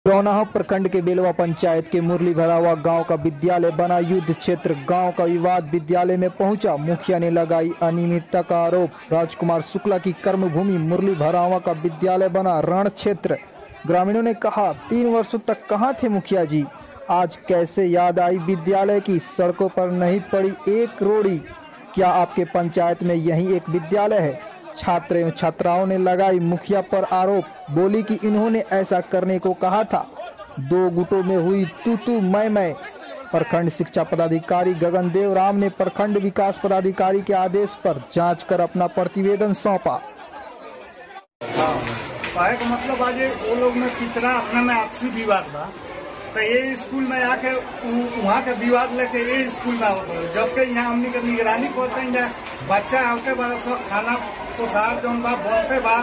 गौनाहा प्रखंड के बेलवा पंचायत के मुरली भरावा गांव का विद्यालय बना युद्ध क्षेत्र। गांव का विवाद विद्यालय में पहुंचा। मुखिया ने लगाई अनियमितता का आरोप। राजकुमार शुक्ला की कर्मभूमि मुरली भरावा का विद्यालय बना रण क्षेत्र। ग्रामीणों ने कहा, 3 वर्षों तक कहां थे मुखिया जी? आज कैसे याद आई विद्यालय की? सड़कों पर नहीं पड़ी एक रोड़ी। क्या आपके पंचायत में यही एक विद्यालय है? छात्र एवं छात्राओं ने लगाई मुखिया पर आरोप। बोली कि इन्होंने ऐसा करने को कहा था। 2 गुटों में हुई तू मैं। प्रखंड शिक्षा पदाधिकारी गगनदेव राम ने प्रखंड विकास पदाधिकारी के आदेश पर जांच कर अपना प्रतिवेदन सौंपा। का मतलब आज वो लोग में कितना अपने में आपसी विवाद बा, तो ये स्कूल में आके वहाँ के विवाद लेके ये स्कूल में आवत है। जबकि यहाँ हमनी के निगरानी करते हैं, बच्चा आवते बड़ा सब खाना पोसार जौन बा बोलते बा।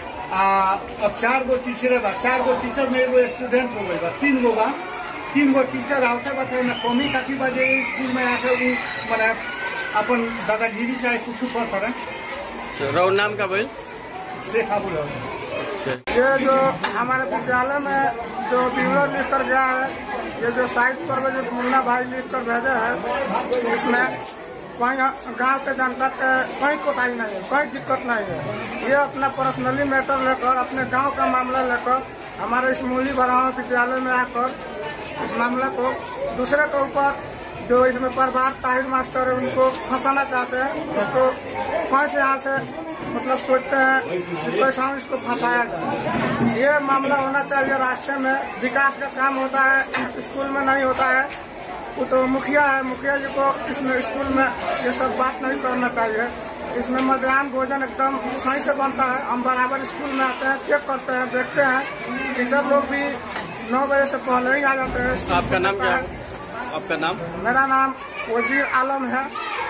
अब 4 गो टीचर बा, 4 गो टीचर में एगो स्टूडेंट हो गई बा, 3 गो बा। 3 गो टीचर आवते बा तो कमी काफी बजे स्कूल में आके मैंने अपन दादागिरी चाहे कुछ पर करें। नाम का बोल शेख अबू। ये जो हमारे विद्यालय में जो विवरण लिख कर गया है, ये जो साइट पर जो मुन्ना भाई लिख कर भेजे है, इसमें कोई गांव के जनता के कोई कोताही नहीं है, कोई दिक्कत नहीं है। ये अपना पर्सनली मैटर लेकर, अपने गांव का मामला लेकर हमारे इस मुरली भरावा विद्यालय में आकर इस मामले को दूसरे के ऊपर जो इसमें प्रभार ताहिर मास्टर है उनको फंसाना चाहते हैं। उसको कौन से यहाँ से मतलब सोचते हैं कि कैसा इसको फंसाया जाए। ये मामला होना चाहिए रास्ते में। विकास का काम होता है, स्कूल में नहीं होता है। वो तो मुखिया है, मुखिया जी को इसमें स्कूल में ये सब बात नहीं करना चाहिए। इसमें मध्याह्न भोजन एकदम सही से बनता है। हम बराबर स्कूल में आते हैं, चेक करते हैं, देखते हैं। टीचर लोग भी 9 बजे से पहले ही आ जाते हैं। आपका नाम क्या है? आपका नाम? मेरा नाम वजीर आलम है।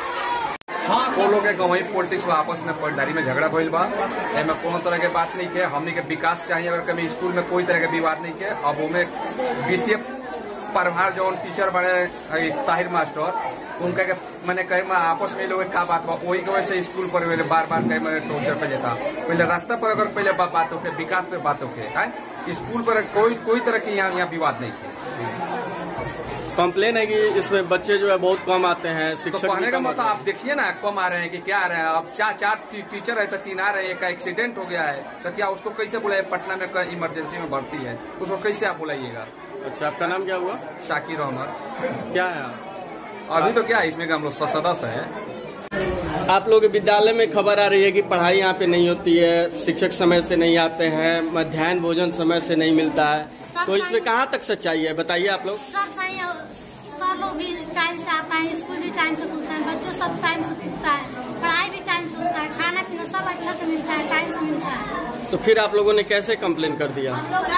वो लोग वही पॉलिटिक्स में आपस में पटदारी में झगड़ा भइल बा। एमे कोनो तरह के बात नहीं के। हमनी के विकास चाहिए। अगर कभी स्कूल में कोई तरह के विवाद नहीं के। अब उनमें वित्तीय प्रभार जो टीचर बड़े ताहिर मास्टर उनका के मैंने कहे आपस में लोग का बात बा, वही की वजह से स्कूल पर बार कहे मैंने टोर्चर पे जाता। पहले रास्ता पर अगर पहले बात होके, विकास पे बात होके, स्कूल पर कोई तरह की यहाँ विवाद नहीं है। कंप्लेन है कि इसमें बच्चे जो है बहुत कम आते हैं। शिक्षक तो कहने का मतलब आप देखिए ना, कम आ रहे हैं कि क्या आ रहे हैं। अब 4 टीचर है तो 3 आ रहे हैं। एक का एक्सीडेंट हो गया है तो क्या उसको कैसे बुलाए? पटना में इमरजेंसी में भर्ती है, उसको कैसे आप बुलाइएगा? अच्छा, आपका नाम क्या हुआ? शाकिर अहमद। क्या है अभी तो क्या है, इसमें हम लोग सदस्य है। आप लोग विद्यालय में खबर आ रही है कि पढ़ाई यहाँ पे नहीं होती है, शिक्षक समय से नहीं आते हैं, मध्याह्न भोजन समय से नहीं मिलता है, तो इसमें कहाँ तक सच्चाई है बताइए आप लोग? सब लोग भी टाइम से आता है, स्कूल भी टाइम से खुलता है, बच्चों सब टाइम से खुलता है, पढ़ाई भी टाइम से होता है, खाना पीना सब अच्छा से मिलता है, टाइम से मिलता है। तो फिर आप लोगों ने कैसे कंप्लेन कर दिया?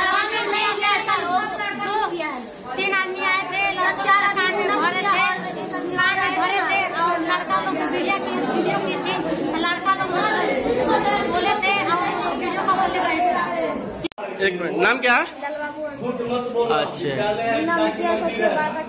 3 आदमी आए थे, 4 आदमी भरे थे और लड़का लोग वीडियो की थी, लड़का लोग बोले थे और वीडियो का बोले गए थे। 1 मिनट, नाम क्या है? अच्छा, सबसे बड़ा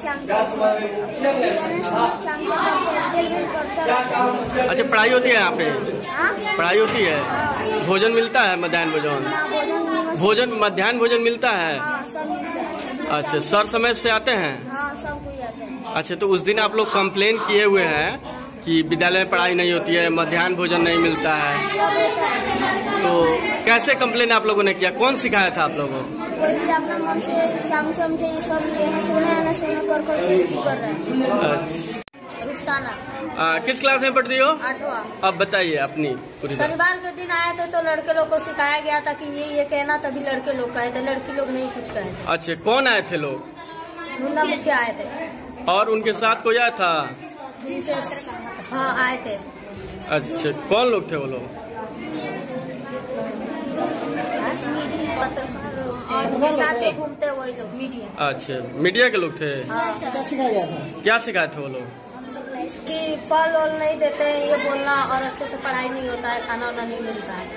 अच्छा, पढ़ाई होती है यहाँ पे? पढ़ाई होती है? भोजन मिलता है? मध्याह्न भोजन मध्याह्न भोजन मिलता है? अच्छा, सर समय से आते हैं? अच्छा, तो उस दिन आप लोग कंप्लेन किए हुए हैं कि विद्यालय में पढ़ाई नहीं होती है, मध्याह्न भोजन नहीं मिलता है, तो कैसे कंप्लेन आप लोगों ने किया? कौन सिखाया था आप लोगों को? कोई भी अपना मन से चमचम से सब ये सुने कर रहे हैं। रुखसाना। किस क्लास में पढ़ती हो? 8वां। अब बताइए अपनी पूरी। शनिवार के दिन आए थे तो लड़के लोग को सिखाया गया था कि ये कहना, तभी लड़के लोग कहे थे, लड़की लोग नहीं कुछ कहे थे। अच्छा, कौन आए थे लोग? मुन्ना मुखिया आए थे। और उनके साथ कोई आया था? हाँ, आए थे। अच्छा, कौन लोग थे वो लोग? उनके साथ जो घूमते वही लोग मीडिया। अच्छा, मीडिया के लोग थे। हाँ। क्या सिखाए थे वो लोग? कि फल वल नहीं देते हैं, ये बोलना, और अच्छे से पढ़ाई नहीं होता है, खाना वाना नहीं मिलता है।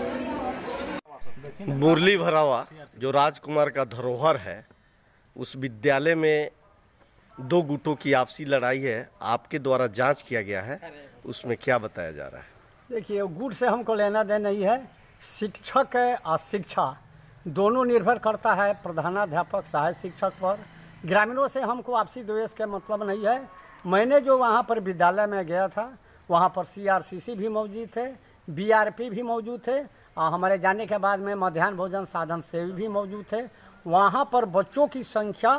मुरली भरावा जो राजकुमार का धरोहर है, उस विद्यालय में 2 गुटों की आपसी लड़ाई है। आपके द्वारा जांच किया गया है, उसमें क्या बताया जा रहा है? देखिए, गुट से हमको लेना देना नहीं है। शिक्षक है और शिक्षा दोनों निर्भर करता है प्रधानाध्यापक सहायक शिक्षक पर। ग्रामीणों से हमको आपसी द्वेष का मतलब नहीं है। मैंने जो वहाँ पर विद्यालय में गया था वहाँ पर CRCC भी मौजूद थे, BRP भी मौजूद थे और हमारे जाने के बाद में मध्याह्न भोजन साधन सेवी भी मौजूद थे। वहाँ पर बच्चों की संख्या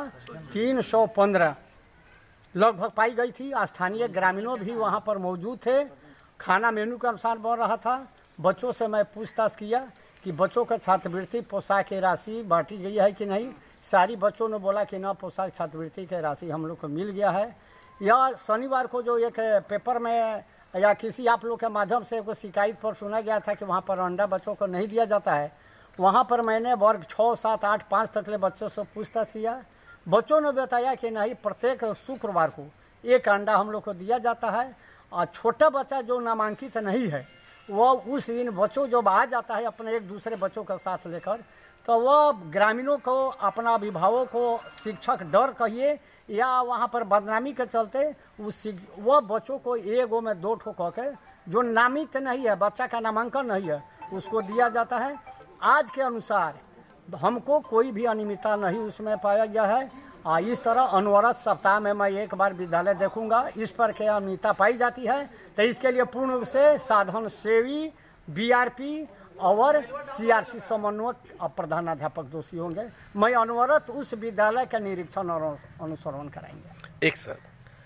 315 लगभग पाई गई थी। स्थानीय ग्रामीणों भी वहाँ पर मौजूद थे। खाना मेनू के अनुसार बन रहा था। बच्चों से मैं पूछताछ किया कि बच्चों का छात्रवृत्ति पोशाक की राशि बांटी गई है कि नहीं। सारी बच्चों ने बोला कि ना, पोशाक छात्रवृत्ति की राशि हम लोग को मिल गया है। या शनिवार को जो एक पेपर में या किसी आप लोग के माध्यम से कोई शिकायत पर सुना गया था कि वहाँ पर अंडा बच्चों को नहीं दिया जाता है। वहाँ पर मैंने वर्ग 6, 7, 8, 5 तक के बच्चों से पूछताछ किया। बच्चों ने बताया कि नहीं, प्रत्येक शुक्रवार को एक अंडा हम लोग को दिया जाता है। और छोटा बच्चा जो नामांकित नहीं है वो उस दिन बच्चों जब आ जाता है अपने एक दूसरे बच्चों का साथ लेकर, तो वह ग्रामीणों को, अपना अभिभावक को, शिक्षक डर कहिए या वहाँ पर बदनामी के चलते वह बच्चों को 1 में 2 ठो कह के जो नामित नहीं है, बच्चा का नामांकन नहीं है, उसको दिया जाता है। आज के अनुसार हमको कोई भी अनियमितता नहीं उसमें पाया गया है। इस तरह अनवरत सप्ताह में मैं एक बार विद्यालय देखूंगा। इस पर क्या अनियमितता पाई जाती है तो इसके लिए पूर्ण रूप से साधन सेवी, BRP और CRC समन्वयक और प्रधानाध्यापक दोषी होंगे। मैं अनवरत उस विद्यालय का निरीक्षण और अनुसरण कराएंगे। एक सर,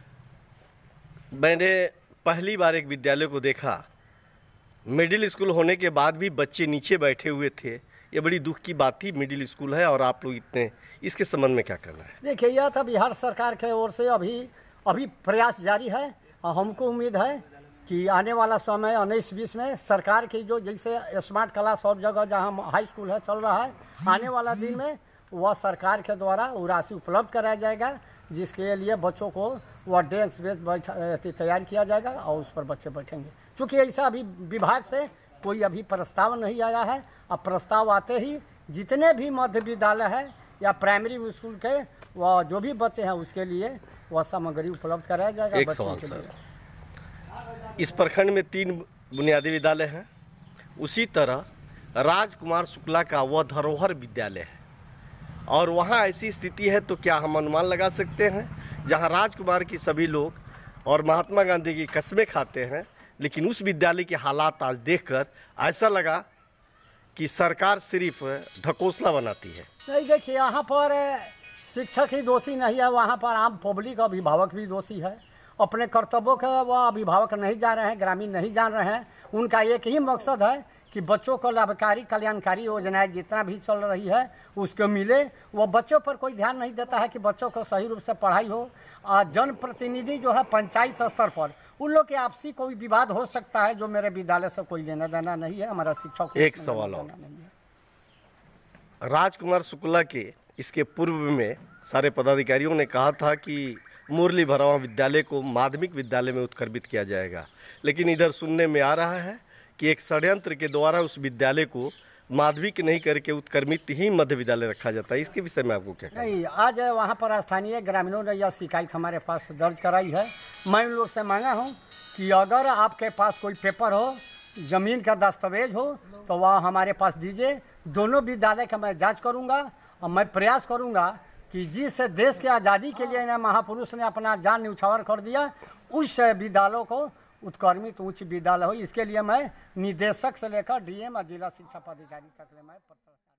मैंने पहली बार एक विद्यालय को देखा, मिडिल स्कूल होने के बाद भी बच्चे नीचे बैठे हुए थे। ये बड़ी दुख की बात थी। मिडिल स्कूल है और आप लोग इतने, इसके संबंध में क्या करना है? देखिए, यह था बिहार सरकार के ओर से अभी प्रयास जारी है और हमको उम्मीद है कि आने वाला समय 19-20 में सरकार की जो जैसे स्मार्ट क्लास और जगह जहां हाई स्कूल है चल रहा है, आने वाला दिन में वह सरकार के द्वारा वो राशि उपलब्ध कराया जाएगा, जिसके लिए बच्चों को वह डेस्क बेंच तैयार किया जाएगा और उस पर बच्चे बैठेंगे। चूँकि ऐसा अभी विभाग से कोई अभी प्रस्ताव नहीं आया है। अब प्रस्ताव आते ही जितने भी मध्य विद्यालय है या प्राइमरी स्कूल के वह जो भी बच्चे हैं उसके लिए वह सामग्री उपलब्ध कराया जाएगा। एक सवाल सर, इस प्रखंड में 3 बुनियादी विद्यालय हैं। उसी तरह राजकुमार शुक्ला का वह धरोहर विद्यालय है और वहाँ ऐसी स्थिति है तो क्या हम अनुमान लगा सकते हैं जहाँ राजकुमार की सभी लोग और महात्मा गांधी की कस्में खाते हैं, लेकिन उस विद्यालय के हालात आज देखकर ऐसा लगा कि सरकार सिर्फ ढकोसला बनाती है। नहीं, देखिए, यहाँ पर शिक्षक ही दोषी नहीं है, वहाँ पर आम पब्लिक अभिभावक भी दोषी है। अपने कर्तव्यों का वह अभिभावक नहीं जान रहे हैं, ग्रामीण नहीं जान रहे हैं। उनका एक ही मकसद है कि बच्चों को लाभकारी कल्याणकारी योजनाएं जितना भी चल रही है उसको मिले। वो बच्चों पर कोई ध्यान नहीं देता है कि बच्चों को सही रूप से पढ़ाई हो। जनप्रतिनिधि जो है पंचायत स्तर पर उन लोग के आपसी कोई विवाद हो सकता है, जो मेरे विद्यालय से कोई लेना देना नहीं है। हमारा शिक्षक एक सवाल और, राजकुमार शुक्ला के इसके पूर्व में सारे पदाधिकारियों ने कहा था कि मुरली भरावा विद्यालय को माध्यमिक विद्यालय में उत्क्रमित किया जाएगा, लेकिन इधर सुनने में आ रहा है कि एक षड्यंत्र के द्वारा उस विद्यालय को माध्यमिक नहीं करके उत्क्रमित ही मध्य विद्यालय रखा जाता है। इसके विषय में आपको क्या कहना है? नहीं, आज वहाँ पर स्थानीय ग्रामीणों ने यह शिकायत हमारे पास दर्ज कराई है। मैं उन लोग से मांगा हूँ कि अगर आपके पास कोई पेपर हो, ज़मीन का दस्तावेज हो तो वह हमारे पास दीजिए। दोनों विद्यालय का मैं जाँच करूँगा और मैं प्रयास करूँगा कि जिस देश की आज़ादी के लिए महापुरुष ने अपना जान न्यौछावर कर दिया, उस विद्यालयों को उत्क्रमित उच्च विद्यालय हो। इसके लिए मैं निदेशक से लेकर DM और जिला शिक्षा पदाधिकारी तक मैं